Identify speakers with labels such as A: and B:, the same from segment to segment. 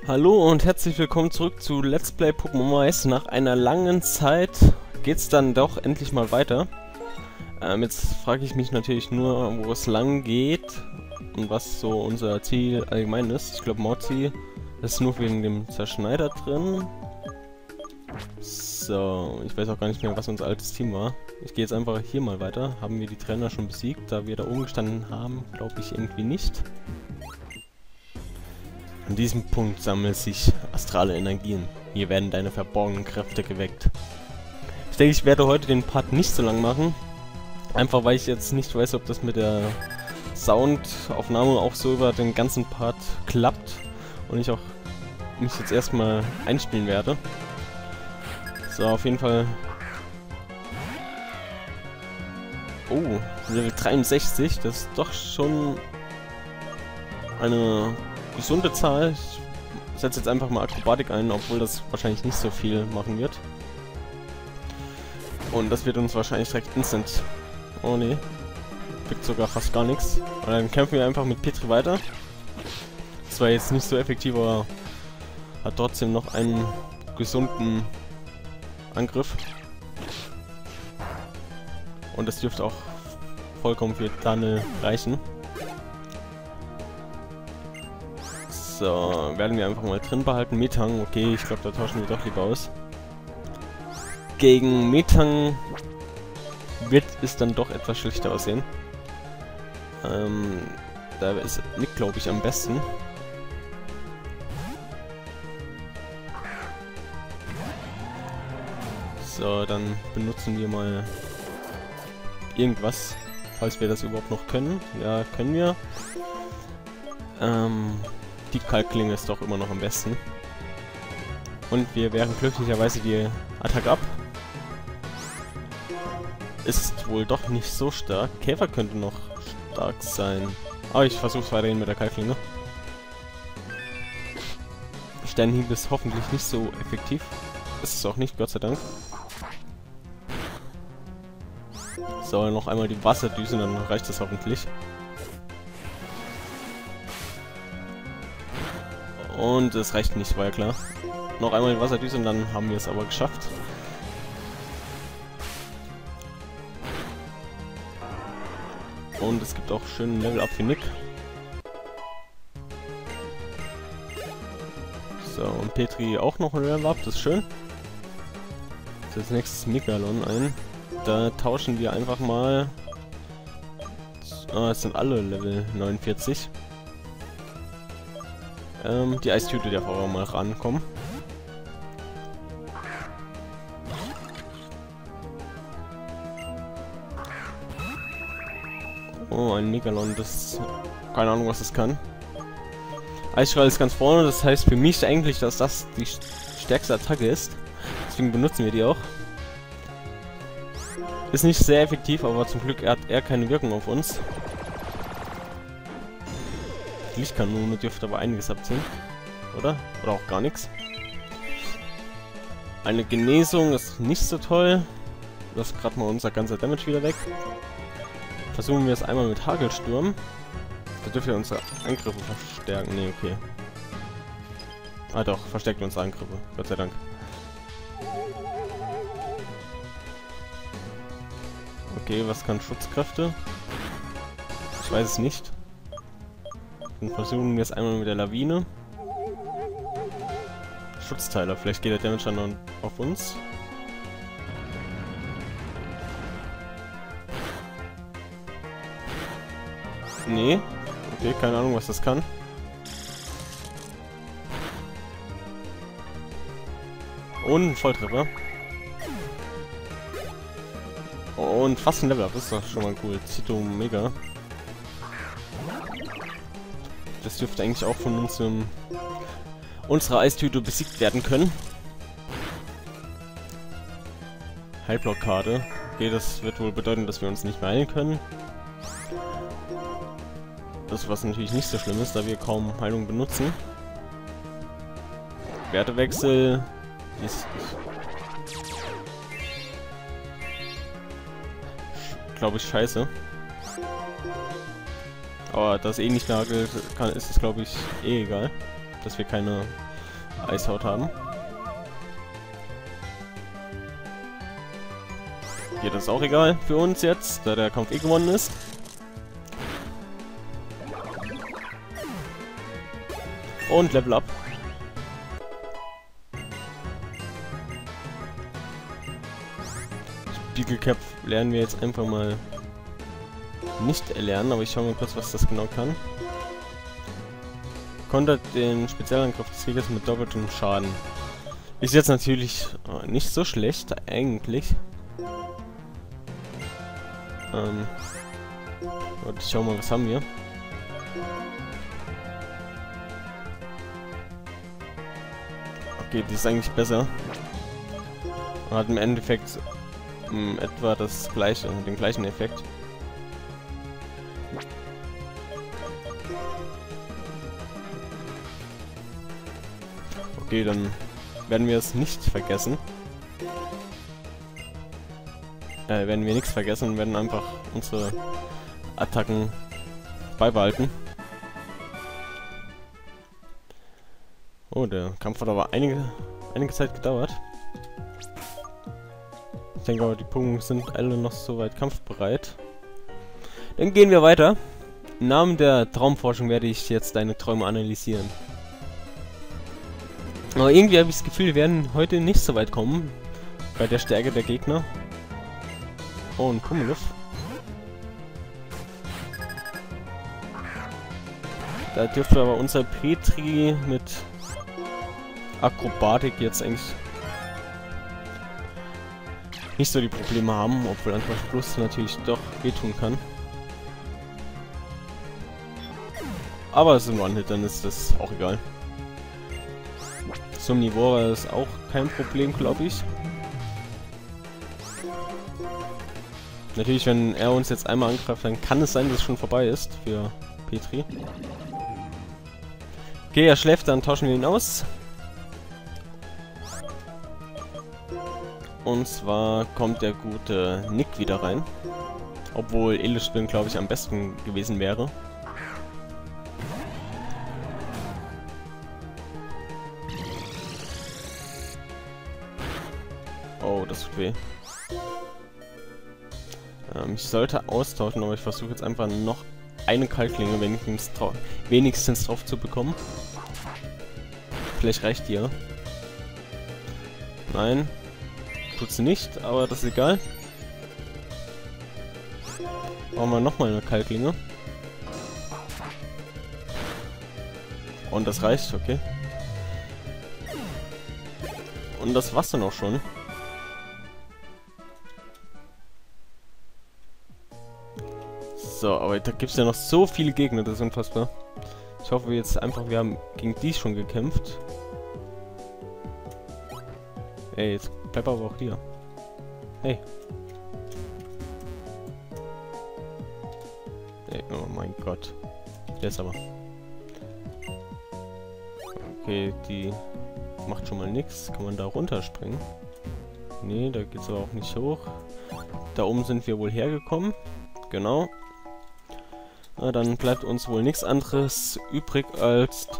A: Hallo und herzlich willkommen zurück zu Let's Play Pokémon Mais. Nach einer langen Zeit geht's dann doch endlich mal weiter. Jetzt frage ich mich natürlich nur, wo es lang geht und was so unser Ziel allgemein ist. Ich glaube, Mauzi ist nur wegen dem Zerschneider drin. So, ich weiß auch gar nicht mehr, was unser altes Team war. Ich gehe jetzt einfach hier mal weiter. Haben wir die Trainer schon besiegt? Da wir da oben gestanden haben, glaube ich irgendwie nicht. An diesem Punkt sammeln sich astrale Energien. Hier werden deine verborgenen Kräfte geweckt. Ich denke, ich werde heute den Part nicht so lang machen. Einfach weil ich jetzt nicht weiß, ob das mit der Soundaufnahme auch so über den ganzen Part klappt. Und ich auch mich jetzt erstmal einspielen werde. So, auf jeden Fall. Oh, Level 63, das ist doch schon eine gesunde Zahl. Ich setze jetzt einfach mal Akrobatik ein, obwohl das wahrscheinlich nicht so viel machen wird. Und das wird uns wahrscheinlich direkt instant... Oh ne, kriegt sogar fast gar nichts. Und dann kämpfen wir einfach mit Petri weiter. Das war jetzt nicht so effektiv, aber hat trotzdem noch einen gesunden Angriff. Und das dürfte auch vollkommen für Daniel reichen. So, werden wir einfach mal drin behalten. Metang, okay, ich glaube, da tauschen wir doch lieber aus. Gegen Metang wird es dann doch etwas schlechter aussehen. Da ist Nick, glaube ich, am besten. So, dann benutzen wir mal irgendwas, falls wir das überhaupt noch können. Ja, können wir. Die Kalkklinge ist doch immer noch am besten. Und wir wehren glücklicherweise die Attacke ab. Ist wohl doch nicht so stark. Käfer könnte noch stark sein. Aber ich versuche es weiterhin mit der Kalkklinge. Sternhieb ist hoffentlich nicht so effektiv. Ist es auch nicht, Gott sei Dank. So, noch einmal die Wasserdüse, dann reicht das hoffentlich. Und es reicht nicht, war ja klar. Noch einmal die Wasserdüse und dann haben wir es aber geschafft. Und es gibt auch schönen Level-Up für Nick. So, und Petri auch noch ein Level-Up, das ist schön. Als nächstes Megalon ein. Da tauschen wir einfach mal... es sind alle Level 49. Die Eistüte darf aber mal rankommen. Oh, ein Megalon, das... Keine Ahnung, was das kann. Eisstrahl ist ganz vorne, das heißt für mich eigentlich, dass das die stärkste Attacke ist. Deswegen benutzen wir die auch. Ist nicht sehr effektiv, aber zum Glück hat er keine Wirkung auf uns. Die Lichtkanone dürfte aber einiges abziehen. Oder? Oder auch gar nichts. Eine Genesung ist nicht so toll. Das ist gerade mal unser ganzer Damage wieder weg. Versuchen wir es einmal mit Hagelsturm. Da dürfen wir unsere Angriffe verstärken. Ne, okay. Ah doch, verstärkt unsere Angriffe. Gott sei Dank. Okay, was kann Schutzkräfte? Ich weiß es nicht. Dann versuchen wir es einmal mit der Lawine. Schutzteiler, vielleicht geht der Damage dann auf uns. Nee. Okay, keine Ahnung, was das kann. Und ein Volltreffer. Und fast ein Level-Up, das ist doch schon mal cool. Zito Mega. Das dürfte eigentlich auch von uns unserer Eistüte besiegt werden können. Heilblockade. Okay, das wird wohl bedeuten, dass wir uns nicht mehr heilen können. Das, was natürlich nicht so schlimm ist, da wir kaum Heilung benutzen. Wertewechsel ist... glaube ich, scheiße. Aber das eh nicht mehr hagelt, ist es, glaube ich, eh egal. Dass wir keine Eishaut haben. Hier, das ist auch egal für uns jetzt, da der Kampf eh gewonnen ist. Und Level Up. Spiegelcap lernen wir jetzt einfach mal nicht erlernen, aber ich schaue mal kurz, was das genau kann. Kontert den Spezialangriff des Gegners mit doppeltem Schaden. Ist jetzt natürlich nicht so schlecht, eigentlich. Und ich schau mal, was haben wir. Okay, die ist eigentlich besser. Hat im Endeffekt etwa das gleiche, den gleichen Effekt. Okay, dann werden wir es nicht vergessen. Werden wir nichts vergessen und werden einfach unsere Attacken beibehalten. Oh, der Kampf hat aber einige Zeit gedauert. Ich denke aber, die Pokémon sind alle noch soweit kampfbereit. Dann gehen wir weiter. Im Namen der Traumforschung werde ich jetzt deine Träume analysieren. Aber irgendwie habe ich das Gefühl, wir werden heute nicht so weit kommen. Bei der Stärke der Gegner. Oh, ein Pummeluff. Da dürfte aber unser Petri mit Akrobatik jetzt eigentlich nicht so die Probleme haben, obwohl Antwort Plus natürlich doch wehtun kann. Aber es ist ein One-Hit, dann ist das auch egal. Zum Niveau war das auch kein Problem, glaube ich. Natürlich, wenn er uns jetzt einmal angreift, dann kann es sein, dass es schon vorbei ist für Petri. Okay, er schläft, dann tauschen wir ihn aus. Und zwar kommt der gute Nick wieder rein. Obwohl Illuspin, glaube ich, am besten gewesen wäre. Oh, das tut weh. Ich sollte austauschen, aber ich versuche jetzt einfach noch eine Kalklinge wenigstens drauf zu bekommen. Vielleicht reicht die ja. Nein. Tut sie nicht, aber das ist egal. Brauchen wir nochmal eine Kalklinge. Und das reicht, okay. Und das war's dann auch schon. So, aber da gibt es ja noch so viele Gegner, das ist unfassbar. Ich hoffe jetzt einfach, wir haben gegen die schon gekämpft. Ey, jetzt bleib aber auch hier. Hey. Ey, oh mein Gott. Der ist aber. Okay, die macht schon mal nichts. Kann man da runterspringen? Nee, da geht's aber auch nicht hoch. Da oben sind wir wohl hergekommen. Genau. Na, dann bleibt uns wohl nichts anderes übrig, als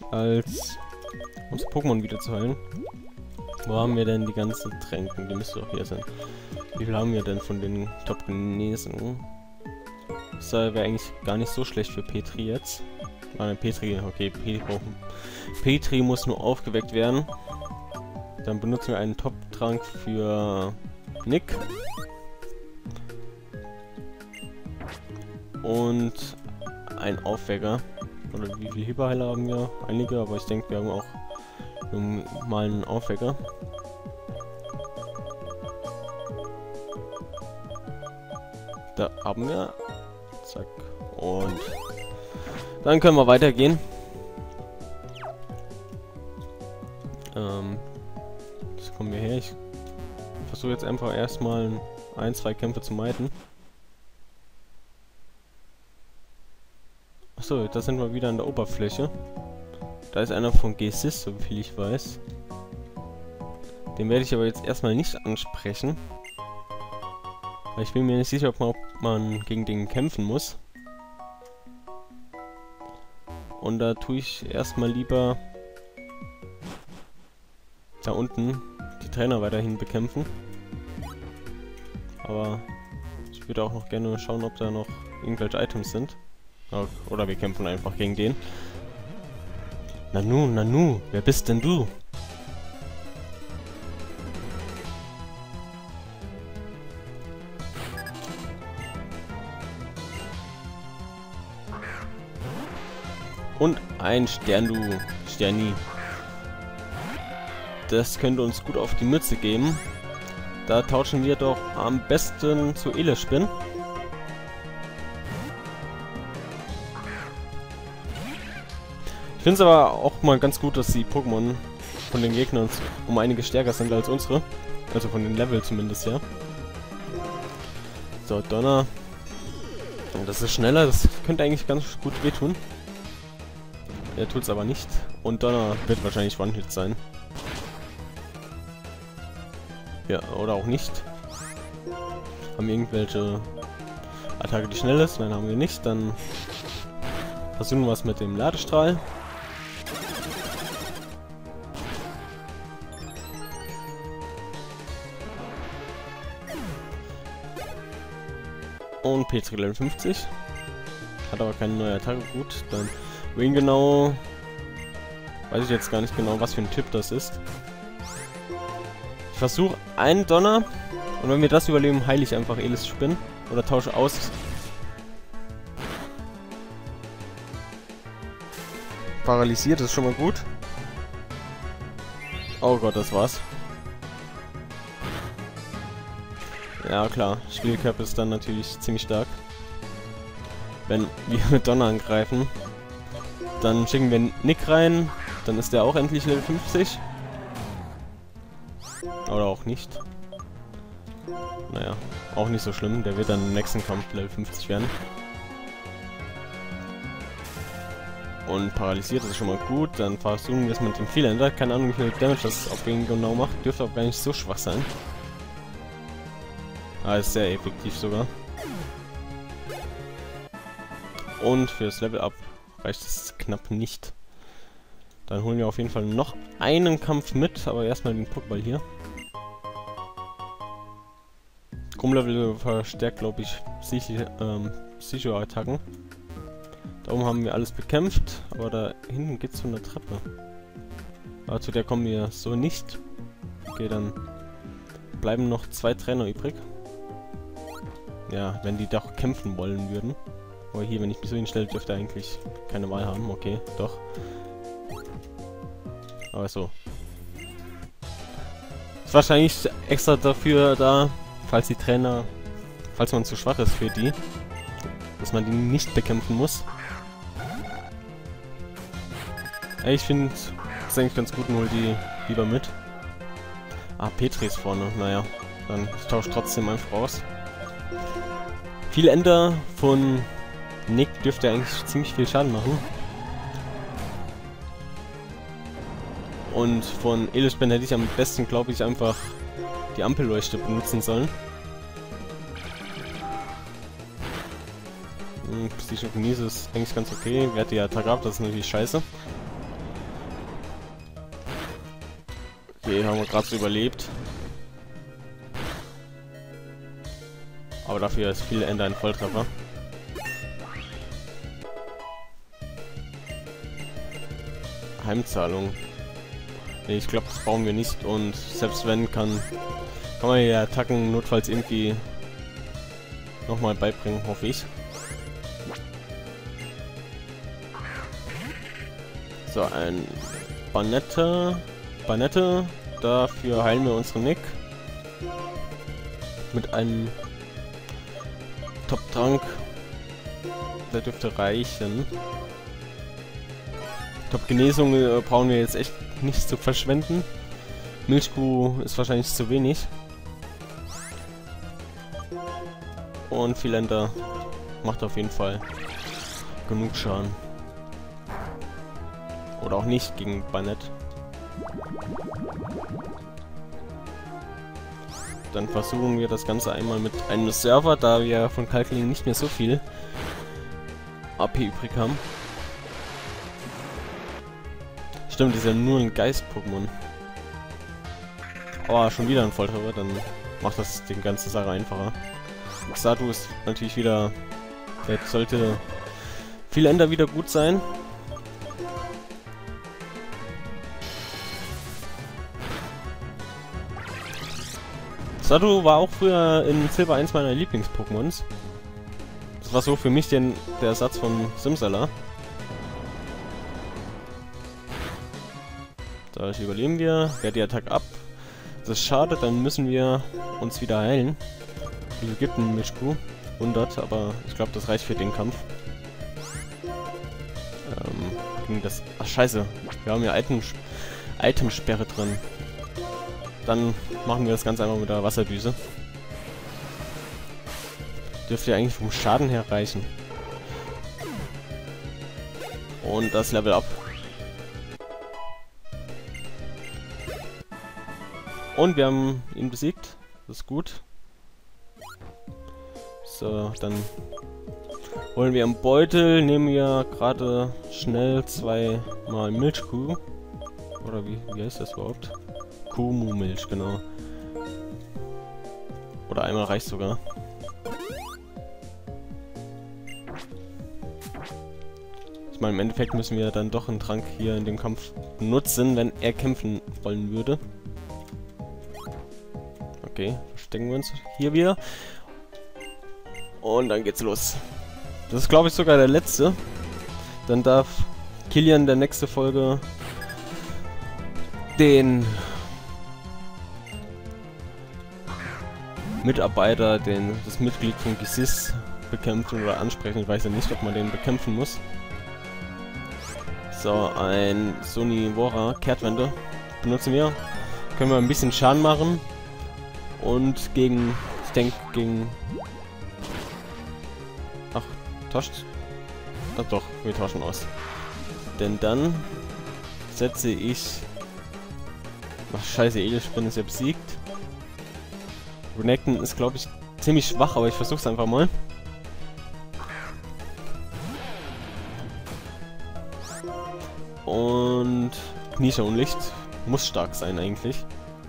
A: uns Pokémon wieder zu heilen. Wo haben wir denn die ganzen Tränken? Die müsste doch hier sein. Wie viel haben wir denn von den Top-Genesen? Das wäre eigentlich gar nicht so schlecht für Petri jetzt. Petri, okay, Petri muss nur aufgeweckt werden. Dann benutzen wir einen Top-Trank für Nick. Und ein Aufwecker. Oder wie viele Hyperheiler haben wir? Einige, aber ich denke, wir haben auch mal einen Aufwecker. Da haben wir. Zack. Und dann können wir weitergehen. Jetzt kommen wir her. Ich versuche jetzt einfach erstmal ein, zwei Kämpfe zu meiden. Achso, da sind wir wieder an der Oberfläche. Da ist einer von G-Sys, so viel ich weiß. Den werde ich aber jetzt erstmal nicht ansprechen. Weil ich bin mir nicht sicher, ob man gegen den kämpfen muss. Und da tue ich erstmal lieber da unten die Trainer weiterhin bekämpfen. Aber ich würde auch noch gerne schauen, ob da noch irgendwelche Items sind. Oder wir kämpfen einfach gegen den. Nanu, Nanu, wer bist denn du? Und ein Stern, du Sterni. Das könnte uns gut auf die Mütze geben. Da tauschen wir doch am besten zu Elespin. Ich finde es aber auch mal ganz gut, dass die Pokémon von den Gegnern um einiges stärker sind als unsere. Also von den Level zumindest, ja. So, Donner. Das ist schneller, das könnte eigentlich ganz gut wehtun. Er tut es aber nicht. Und Donner wird wahrscheinlich One-Hit sein. Ja, oder auch nicht. Haben wir irgendwelche Attacke, die schnell ist? Nein, haben wir nicht. Dann versuchen wir es mit dem Ladestrahl. Und Petri Level 50. Hat aber keine neue Attacke. Gut, dann wen genau... Weiß ich jetzt gar nicht genau, was für ein Typ das ist. Ich versuche einen Donner. Und wenn wir das überleben, heile ich einfach Elespin. Oder tausche aus. Paralysiert ist schon mal gut. Oh Gott, das war's. Ja klar, Spielcap ist dann natürlich ziemlich stark. Wenn wir mit Donner angreifen, dann schicken wir Nick rein, dann ist der auch endlich Level 50. Oder auch nicht. Naja, auch nicht so schlimm, der wird dann im nächsten Kampf Level 50 werden. Und paralysiert ist schon mal gut, dann versuchen wir es mit dem Fehlander. Keine Ahnung, wie viel Damage das auf ihn genau macht, dürfte auch gar nicht so schwach sein. Ah, ist sehr effektiv sogar. Und fürs Level Up reicht es knapp nicht. Dann holen wir auf jeden Fall noch einen Kampf mit, aber erstmal den Pokéball hier. Krummlevel verstärkt, glaube ich, Psycho-Attacken. Da oben haben wir alles bekämpft, aber da hinten geht es zu einer Treppe. Aber zu der kommen wir so nicht. Okay, dann bleiben noch 2 Trainer übrig. Ja, wenn die doch kämpfen wollen würden. Aber hier, wenn ich mich so hinstelle, dürfte er eigentlich keine Wahl haben. Okay, doch. Aber so. Ist wahrscheinlich extra dafür da, falls die Trainer, falls man zu schwach ist für die, dass man die nicht bekämpfen muss. Ja, ich finde es eigentlich ganz gut, nur die lieber mit. Ah, Petri ist vorne. Naja, dann ich tausche trotzdem einfach raus. Viel Ender von Nick dürfte eigentlich ziemlich viel Schaden machen. Und von Elespin hätte ich am besten, glaube ich, einfach die Ampelleuchte benutzen sollen. Psychokinese ist eigentlich ganz okay. Wer hat die Attacke ab? Das ist natürlich scheiße. Okay, haben wir gerade so überlebt. Aber dafür ist viel Ender ein Volltreffer. Heimzahlung. Nee, ich glaube, das brauchen wir nicht. Und selbst wenn, kann man die Attacken notfalls irgendwie nochmal beibringen, hoffe ich. So, ein Banette. Dafür heilen wir unseren Nick. Mit einem Top-Trank. Der dürfte reichen. Top-Genesung brauchen wir jetzt echt nicht zu verschwenden. Milchkuh ist wahrscheinlich zu wenig. Und Philander macht auf jeden Fall genug Schaden. Oder auch nicht gegen Banett. Dann versuchen wir das Ganze einmal mit einem Server, da wir von Kalkling nicht mehr so viel AP übrig haben. Stimmt, ist ja nur ein Geist-Pokémon. Aber schon wieder ein Volltreffer, dann macht das die ganze Sache einfacher. Xatu ist natürlich wieder... Jetzt sollte viel Ender wieder gut sein. Xatu war auch früher in Silber 1 meiner Lieblings-Pokémons. Das war so für mich der Ersatz von Simsala. Dadurch überleben wir. Wehrt die Attacke ab. Das ist schade, dann müssen wir uns wieder heilen. Wie viel gibt ein Mischku? 100, aber ich glaube, das reicht für den Kampf. Ging das... Ach, scheiße. Wir haben ja Itemsperre drin. Dann machen wir das Ganze einfach mit der Wasserdüse. Dürfte ja eigentlich vom Schaden her reichen. Und das Level up. Und wir haben ihn besiegt. Das ist gut. So, dann holen wir einen Beutel, nehmen wir gerade schnell 2 mal Milchkuh. Oder wie heißt das überhaupt? Kuhmu-Milch, genau. Oder einmal reicht sogar. Ich meine, im Endeffekt müssen wir dann doch einen Trank hier in dem Kampf nutzen, wenn er kämpfen wollen würde. Okay, verstecken wir uns hier wieder. Und dann geht's los. Das ist, glaube ich, sogar der letzte. Dann darf Kilian der nächste Folge den Mitarbeiter, das Mitglied von Gisis bekämpfen oder ansprechen. Ich weiß ja nicht, ob man den bekämpfen muss. So, ein Sonivora Kehrtwende benutzen wir. Können wir ein bisschen Schaden machen. Und gegen, ich denke, gegen... Ach, tauscht... Ach doch, wir tauschen aus. Denn dann setze ich... Ach scheiße, Edelspin ist ja besiegt. Renekton ist, glaube ich, ziemlich schwach, aber ich versuche es einfach mal. Und Knische und Licht muss stark sein eigentlich.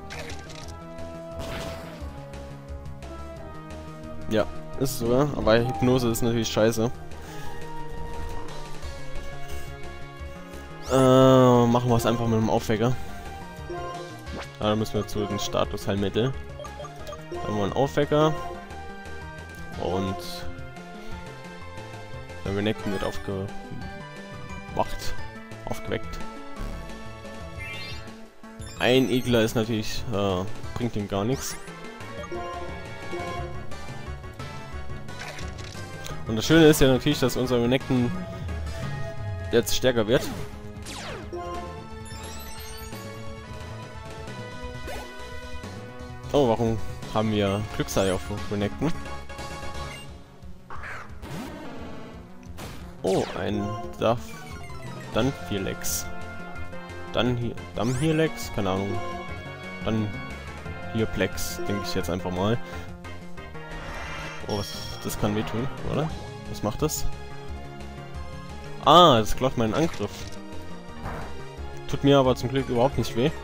A: Ja, ist so, aber Hypnose ist natürlich scheiße. Machen wir es einfach mit dem Aufwecker. Da müssen wir zu den Status Heilmittel. Dann haben wir einen Aufwecker. Und der Renekton wird aufgeweckt. Ein Igler ist natürlich, bringt ihm gar nichts. Und das Schöne ist ja natürlich, dass unser Renekton jetzt stärker wird. Oh, warum haben wir Glücksei auf Renekton? Oh, ein Danfilex. Damhilex? Keine Ahnung. Dann hier Plex, denke ich jetzt einfach mal. Oh, das kann wehtun, oder? Was macht das? Ah, das glaubt meinen Angriff. Tut mir aber zum Glück überhaupt nicht weh.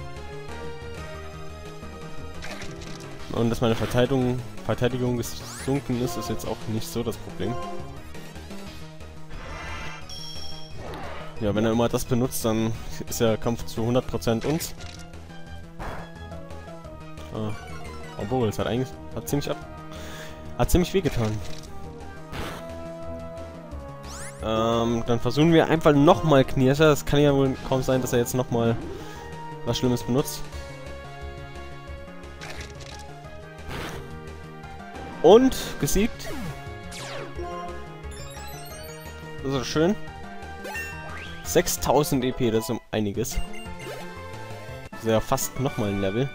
A: Und dass meine Verteidigung gesunken ist, ist jetzt auch nicht so das Problem. Ja, wenn er immer das benutzt, dann ist der Kampf zu 100% uns. Ah, obwohl, es hat eigentlich ziemlich wehgetan. Dann versuchen wir einfach nochmal Knirscher. Das kann ja wohl kaum sein, dass er jetzt nochmal was Schlimmes benutzt. Und gesiegt. Das ist schön. 6000 EP, das ist um einiges. Das ist ja fast nochmal ein Level.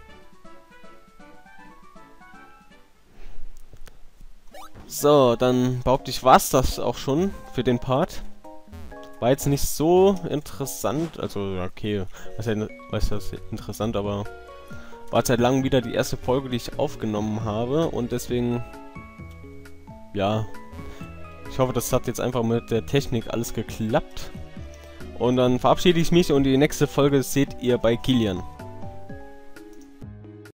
A: So, dann behaupte ich, war's das auch schon für den Part. War jetzt nicht so interessant, also okay, was ist interessant, aber war seit langem wieder die erste Folge, die ich aufgenommen habe und deswegen, ja, ich hoffe, das hat jetzt einfach mit der Technik alles geklappt. Und dann verabschiede ich mich und die nächste Folge seht ihr bei Kilian.